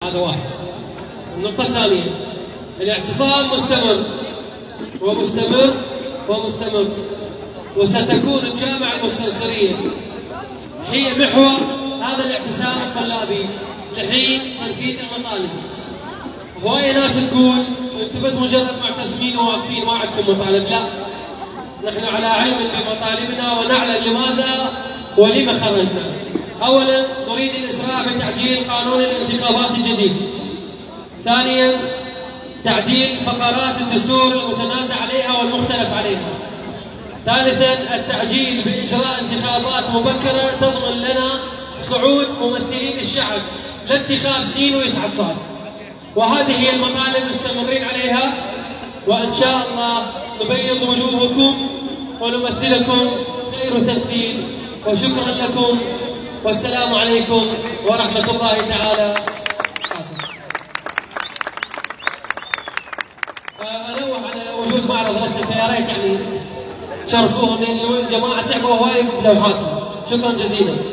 هذا واحد. النقطة الثانية، الاعتصام مستمر ومستمر ومستمر، وستكون الجامعة المستنصرية هي محور هذا الاعتصام الطلابي لحين تنفيذ المطالب. هواية ناس تقول انتم بس مجرد معتصمين وواقفين ما عندكم مطالب، لا، نحن على علم بمطالبنا ونعلم لماذا ولما خرجنا. اولا نريد الاسراع بتعديل قانون الانتخابات الجديد. ثانيا تعديل فقرات الدستور المتنازع عليها والمختلف عليها. ثالثا التعجيل باجراء انتخابات مبكره تضمن لنا صعود ممثلين الشعب لانتخاب سين ويسعد صاد. وهذه هي المطالب مستمرين عليها، وان شاء الله نبيض وجوهكم ونمثلكم خير تمثيل. وشكرا لكم والسلام عليكم ورحمه الله تعالى وبركاته. انوه على وجود معرض رسم، فيا ريت يعني شرفوهم لان الجماعه تعبوا هواي بلوحاتهم. شكرا جزيلا.